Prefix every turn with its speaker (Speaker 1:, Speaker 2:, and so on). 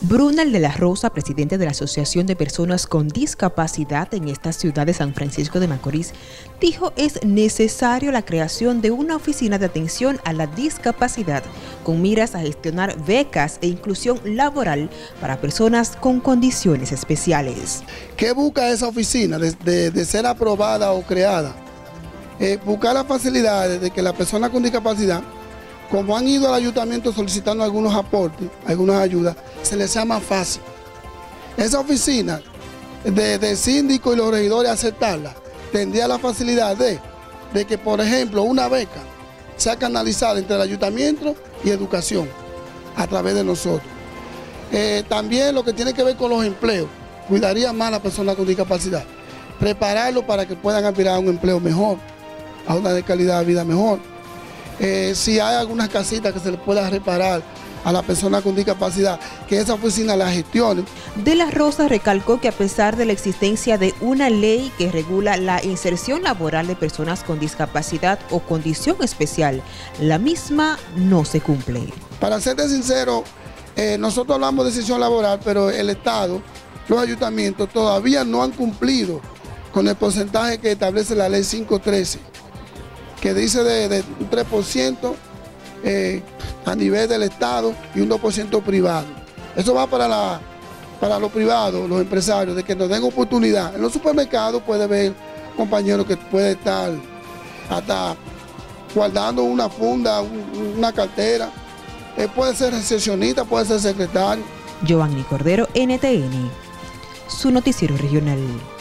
Speaker 1: Brunel de la Rosa, presidente de la Asociación de Personas con Discapacidad en esta ciudad de San Francisco de Macorís, dijo es necesario la creación de una oficina de atención a la discapacidad con miras a gestionar becas e inclusión laboral para personas con condiciones especiales.
Speaker 2: ¿Qué busca esa oficina de ser aprobada o creada? Buscar las facilidades de que la persona con discapacidad, como han ido al ayuntamiento solicitando algunos aportes, algunas ayudas, se les sea más fácil. Esa oficina de síndico y los regidores aceptarla, tendría la facilidad de que, por ejemplo, una beca sea canalizada entre el ayuntamiento y educación a través de nosotros. También lo que tiene que ver con los empleos, cuidaría más a la persona con discapacidad, prepararlo para que puedan aspirar a un empleo mejor, a una de calidad de vida mejor. Si hay algunas casitas que se le pueda reparar a la persona con discapacidad, que esa oficina la gestione.
Speaker 1: De la Rosa recalcó que a pesar de la existencia de una ley que regula la inserción laboral de personas con discapacidad o condición especial, la misma no se cumple.
Speaker 2: Para serte sincero, nosotros hablamos de inserción laboral, pero el Estado, los ayuntamientos todavía no han cumplido con el porcentaje que establece la ley 513, que dice de un 3% a nivel del Estado y un 2% privado. Eso va para los privados, los empresarios, de que nos den oportunidad. En los supermercados puede haber compañeros que puede estar hasta guardando una funda, una cartera. Puede ser recepcionista, puede ser secretario.
Speaker 1: Giovanni Cordero, NTN, su noticiero regional.